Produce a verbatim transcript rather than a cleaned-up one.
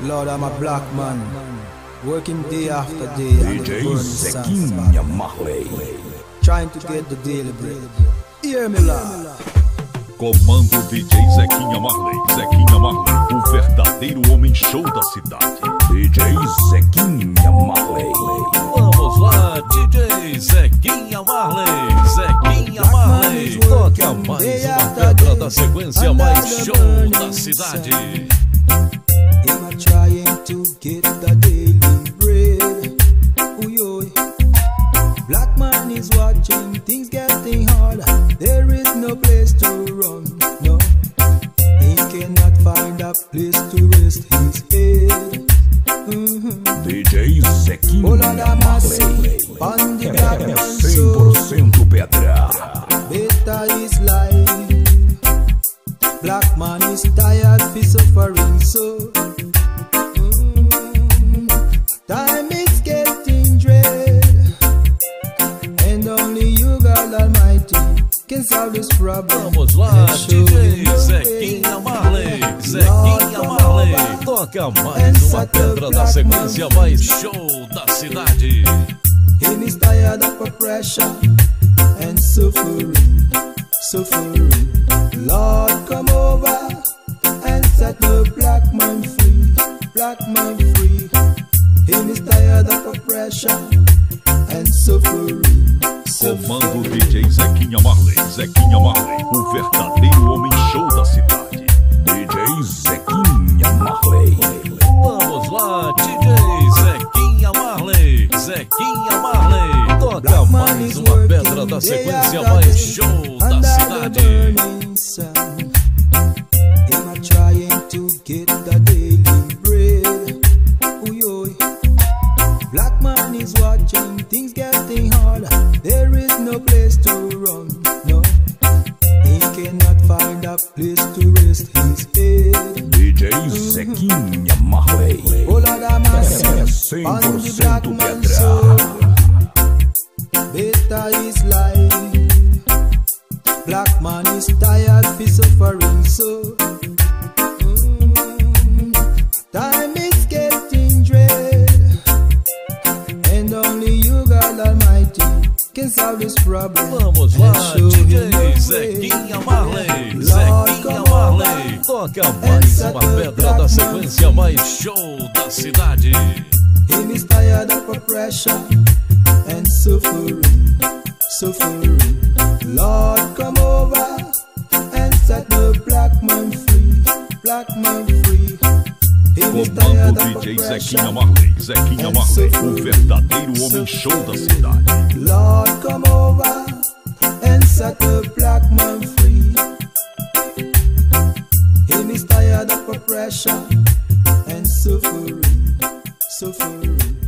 Lord, I'm a black man, working day after day D J Zequinha Marley, trying to get the daily bread. Hear me, Lord. Comando D J Zequinha Marley, Zequinha Marley, o verdadeiro homem show da cidade. D J Zequinha Marley. Vamos lá, D J Zequinha Marley, Zequinha Marley. Toca mais uma pedra da sequência mais show da cidade. Am I trying to get the daily bread? Ooh, yo. Black man is watching, things getting harder. There is no place to run, no. He cannot find a place to rest his head. Mm-hmm. D J Zequinha Marley, on the black é man cem por cento pedra. Better is life. Black man is tired for suffering, so mm, time is getting dread, and only you, God Almighty, can solve this problem. Vamos lá, D J Zequinha Marley, Zequinha Marley. Toca mais uma pedra da sequência mais show da cidade. Him is tired of oppression and suffering, suffering. Lord, come over and set the black man free, black man free. Him is tired of oppression and suffering, Comando D J Zequinha Marley, Zequinha Marley, o verdadeiro homem show da cidade. D J Zequinha Marley. Vamos lá, D J Zequinha Marley, Zequinha Marley. Toca mais uma pedra da sequência mais show da cidade. Am I trying to get the daily bread? Ooh, yo. Black man is watching, things getting harder. There is no place to run, no. He cannot find a place to rest his head. D J Zequinha Marley, Oh Lord, I'm é a cem on por the black cento man pedra. soul. Better is life. Black man is tired for suffering, so mm, time is getting dread, and only you, God Almighty, can solve this problem. Vamos lá, D J Zequinha Marley, Zequinha Marley. Toca mais uma pedra da sequência mais show da cidade. Him is tired of oppression and suffering, suffering. Lord, come over and set the black man free, black man free. Him is tired Comando of D J Zequinha oppression Marley, Zequinha and Marley, o suffering. verdadeiro homem show da cidade. Lord, come over and set the black man free. Him is tired of oppression and suffering, suffering.